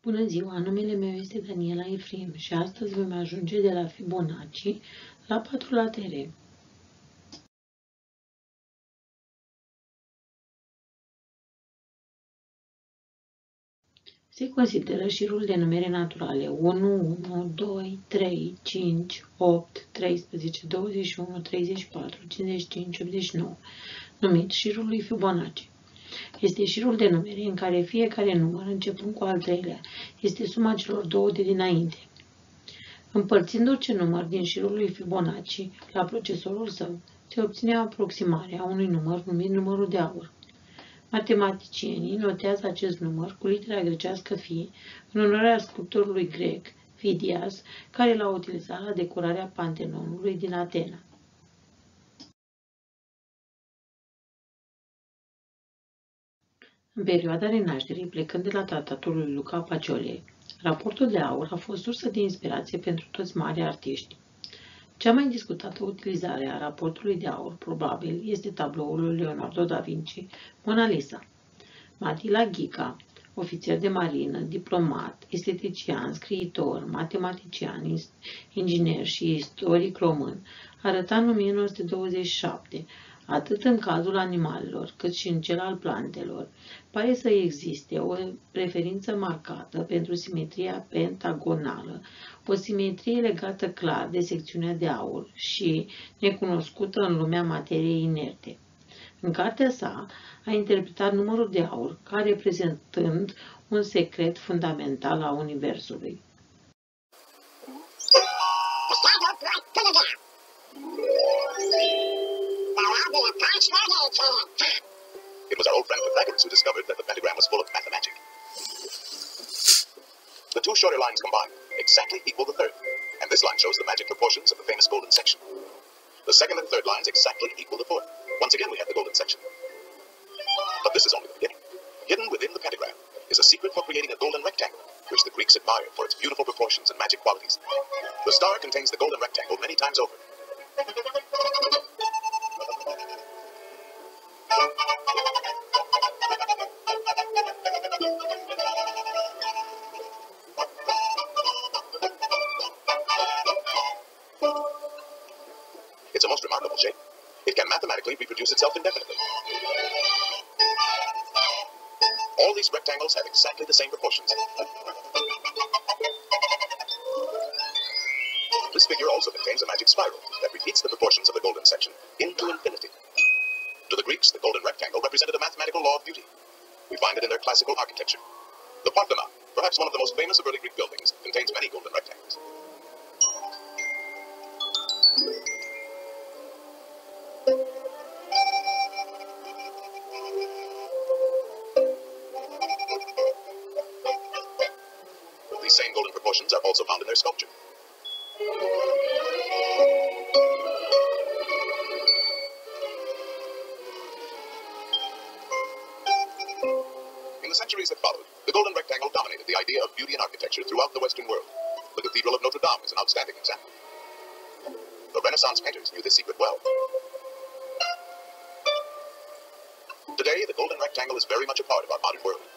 Bună ziua, numele meu este Daniela Efrem și astăzi vom ajunge de la Fibonacci la 4 la teorem. Se consideră șirul de numere naturale 1, 1, 2, 3, 5, 8, 13, 21, 34, 55, 89, numit șirul lui Fibonacci. Este șirul de numere în care fiecare număr, începând cu al treilea, este suma celor două de dinainte. Împărțind orice număr din șirul lui Fibonacci la procesorul său, se obține aproximarea unui număr numit numărul de aur. Matematicienii notează acest număr cu litera grecească Phi, în onoarea sculptorului grec Fidias, care l-a utilizat la decorarea Pantenonului din Atena. În perioada renașterii, plecând de la tratatul lui Luca Pacioli, raportul de aur a fost sursă de inspirație pentru toți mari artiști. Cea mai discutată utilizare a raportului de aur, probabil, este tabloul lui Leonardo da Vinci, Mona Lisa. Matila Ghica, ofițer de marină, diplomat, estetician, scriitor, matematician, inginer și istoric român, arăta în 1927, atât în cazul animalelor, cât și în cel al plantelor, pare să existe o preferință marcată pentru simetria pentagonală, o simetrie legată clar de secțiunea de aur și necunoscută în lumea materiei inerte. În cartea sa, a interpretat numărul de aur ca reprezentând un secret fundamental al Universului. It was our old friend Pythagoras who discovered that the pentagram was full of mathemagic. The two shorter lines combined exactly equal the third, and this line shows the magic proportions of the famous golden section. The second and third lines exactly equal the fourth. Once again, we have the golden section. But this is only the beginning. Hidden within the pentagram is a secret for creating a golden rectangle, which the Greeks admired for its beautiful proportions and magic qualities. The star contains the golden rectangle many times over. It's a most remarkable shape. It can mathematically reproduce itself indefinitely. All these rectangles have exactly the same proportions. This figure also contains a magic spiral that repeats the proportions of the golden section into infinity. To the Greeks, the golden rectangle represented a mathematical law of beauty. We find it in their classical architecture. The Parthenon, perhaps one of the most famous of early Greek buildings, contains many golden rectangles. These same golden proportions are also found in their sculpture. In the centuries that followed, the golden rectangle dominated the idea of beauty and architecture throughout the Western world. The Cathedral of Notre Dame is an outstanding example. The Renaissance painters knew this secret well. Today, the golden rectangle is very much a part of our modern world.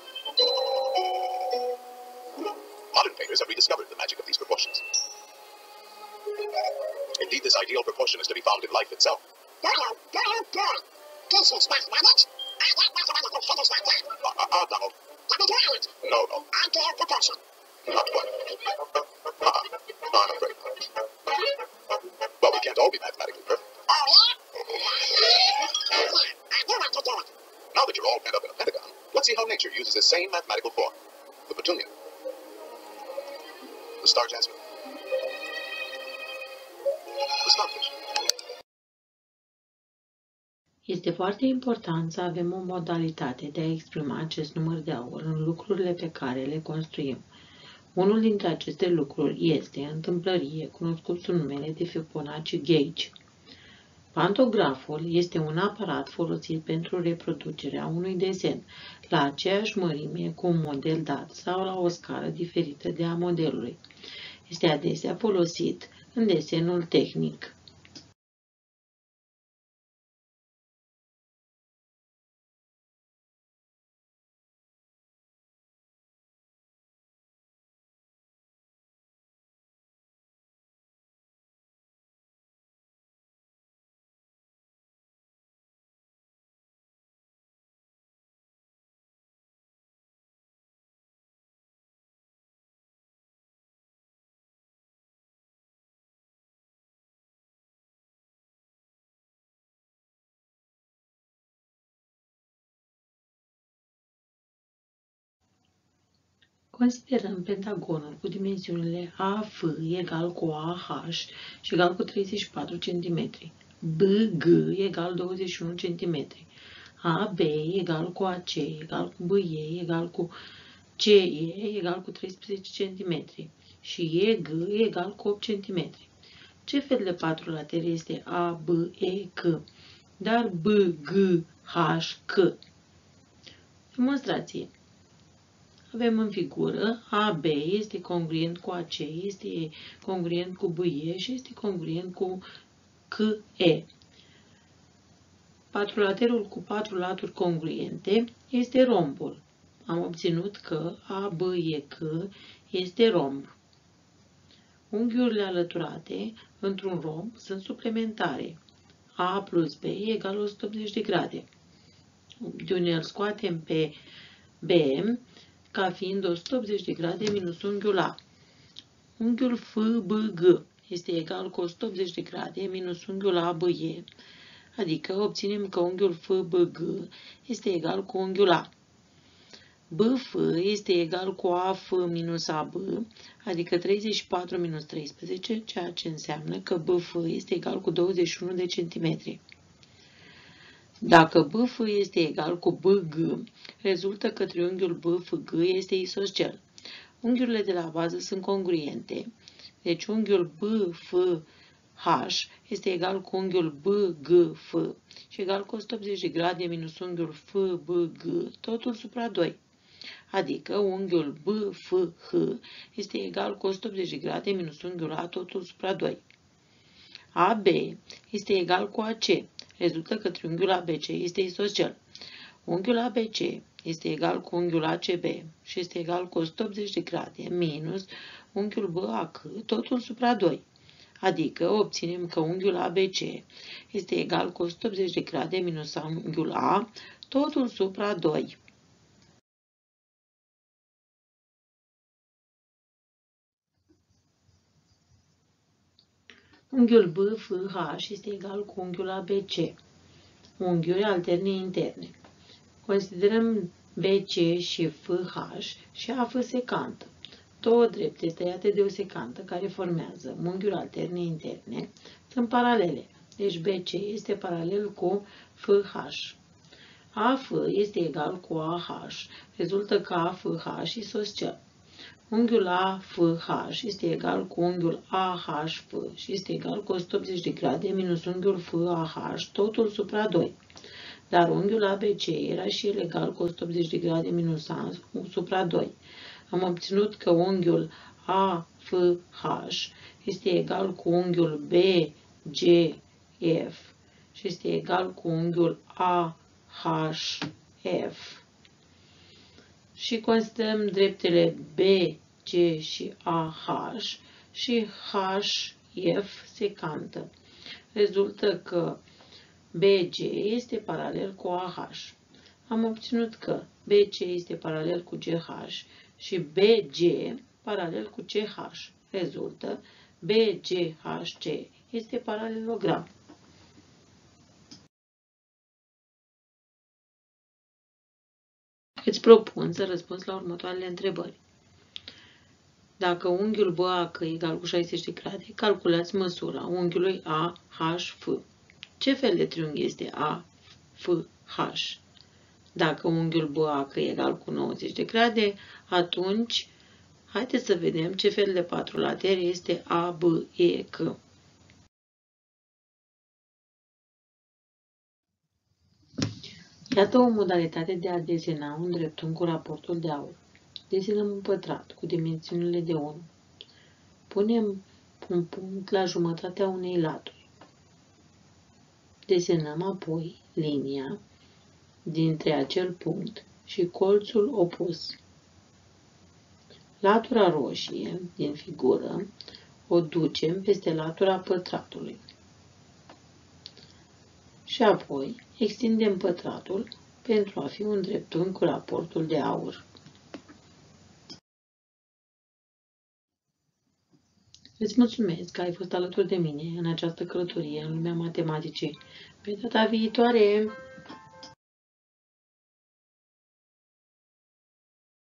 Modern painters have rediscovered the magic of these proportions. Indeed, this ideal proportion is to be found in life itself. This is mathematics. I got mathematical figures like that. Donald. Let me do it. No. Ideal proportion. Not quite. I'm afraid not. Well, we can't all be mathematically perfect. Oh, yeah? Yeah, I do want to do it. Now that you're all pent up in a pentagon, let's see how nature uses this same mathematical form. The petunia. The star jasmine. The starfish. Este foarte important să avem o modalitate de a exprima acest număr de aur în lucrurile pe care le construim. Unul dintre aceste lucruri este, întâmplărie, cunoscut sub numele de Fibonacci gauge. Pantograful este un aparat folosit pentru reproducerea unui desen la aceeași mărime cu un model dat sau la o scară diferită de a modelului. Este adesea folosit în desenul tehnic. Considerăm pentagonul cu dimensiunile AF egal cu AH și egal cu 34 cm, BG egal 21 cm, AB egal cu AC egal cu BE egal cu CE egal cu 13 cm și EG egal cu 8 cm. Ce fel de patrulater este ABEC, dar BGHC? Demonstrație. Avem în figură AB este congruent cu AC, este congruent cu BE și este congruent cu CE. Patrulaterul cu 4 laturi congruente este rombul. Am obținut că ABEC este romb. Unghiurile alăturate într-un romb sunt suplementare. A plus B egal 180 de grade. De unde îl scoatem pe B ca fiind 180 de grade minus unghiul A. Unghiul FBG este egal cu 180 de grade minus unghiul ABE, adică obținem că unghiul FBG este egal cu unghiul A. BF este egal cu AF minus AB, adică 34 minus 13, ceea ce înseamnă că BF este egal cu 21 de centimetri. Dacă BF este egal cu BG, rezultă că triunghiul BFG este isoscel. Unghiurile de la bază sunt congruente, deci unghiul BFH este egal cu unghiul BGF și egal cu 180 de grade minus unghiul FBG, totul supra 2. Adică unghiul BFH este egal cu 180 de grade minus unghiul A, totul supra 2. AB este egal cu AC. Rezultă că triunghiul ABC este isoscel. Unghiul ABC este egal cu unghiul ACB și este egal cu 180 de grade minus unghiul BAC, totul supra 2. Adică obținem că unghiul ABC este egal cu 180 de grade minus unghiul A, totul supra 2. Unghiul BFH este egal cu unghiul ABC. Unghiuri alterne interne. Considerăm BC și FH și AF secantă. Două drepte tăiate de o secantă care formează unghiuri alterne interne sunt paralele. Deci BC este paralel cu FH. AF este egal cu AH. Rezultă că AFH isoscel. Unghiul AFH este egal cu unghiul AHF și este egal cu 180 de grade minus unghiul FAH, totul supra 2. Dar unghiul ABC era și el egal cu 180 de grade minus A supra 2. Am obținut că unghiul AFH este egal cu unghiul BGF și este egal cu unghiul AHF. Și considerăm dreptele BC și AH și HF secantă. Rezultă că BG este paralel cu AH. Am obținut că BC este paralel cu GH și BG paralel cu CH. Rezultă BGHC este paralelogram. Îți propun să răspunzi la următoarele întrebări. Dacă unghiul BAC e egal cu 60 de grade, calculați măsura unghiului AHF. Ce fel de triunghi este AFH? Dacă unghiul BAC e egal cu 90 de grade, atunci haideți să vedem ce fel de patrulater este ABEC. Iată o modalitate de a desena un dreptunghi cu raportul de aur. Desenăm un pătrat cu dimensiunile de 1. Punem un punct la jumătatea unei laturi. Desenăm apoi linia dintre acel punct și colțul opus. Latura roșie din figură o ducem peste latura pătratului. Și apoi extindem pătratul pentru a fi un dreptunghi cu raportul de aur. Îți mulțumesc că ai fost alături de mine în această călătorie în lumea matematicii. Pe data viitoare!